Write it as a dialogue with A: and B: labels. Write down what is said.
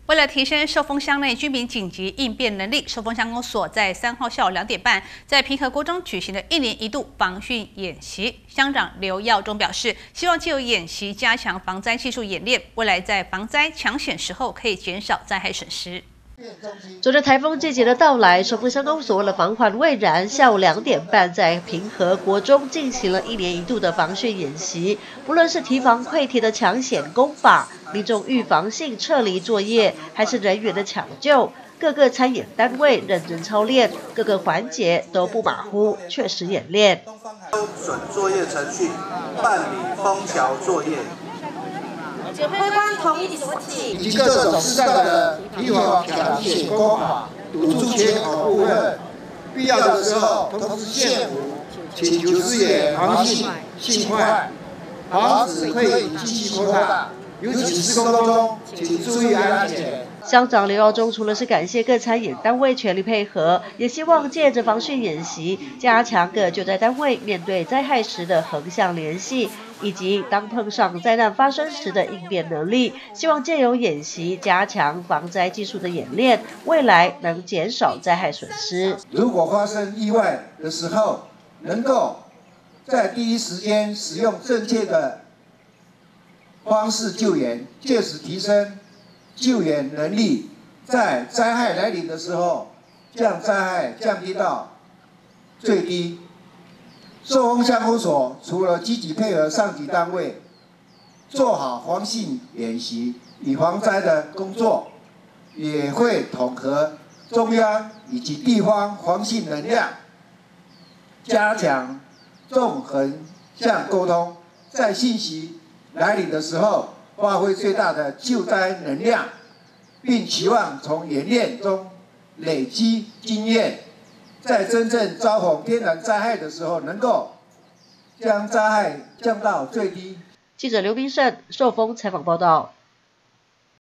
A: 为了提升寿丰乡内居民紧急应变能力，寿丰乡公所在3号下午2点半，在平和国中举行了1年1度防汛演习。乡长刘耀中表示，希望藉由演习加强防灾技术演练，未来在防灾抢险时候可以减少灾害损失。
B: 随着台风季节的到来，寿丰乡公所为了防患未然，下午2点半在平和国中进行了1年1度的防汛演习。不论是堤防溃堤的抢险工法、民众预防性撤离作业，还是人员的抢救，各个参演单位认真操练，各个环节都不马虎，确实演练。
C: 标准作业程序，办理封桥作业。
D: 指挥官同意所起，
E: 以及各种适当的堤防抢险工法，堵住缺口部分，必要的时候通知县府，请求支援防汛尽快，防止溃堤继续扩大。尤其施工中，请注意安全。
B: 乡长刘耀中除了是感谢各参演单位全力配合，也希望借着防汛演习，加强各救灾单位面对灾害时的横向联系，以及当碰上灾难发生时的应变能力。希望借由演习加强防灾技术的演练，未来能减少灾害损失。
E: 如果发生意外的时候，能够在第一时间使用正确的方式救援，借此提升 救援能力，在灾害来临的时候，将灾害降低到最低。寿丰乡公所除了积极配合上级单位，做好防汛演习与防灾的工作，也会统合中央以及地方防汛能量，加强纵横向沟通，在信息来临的时候， 发挥最大的救灾能量，并期望从演练中累积经验，在真正遭逢天然灾害的时候，能够将灾害降到最低。
B: 记者刘斌胜寿丰采访报道。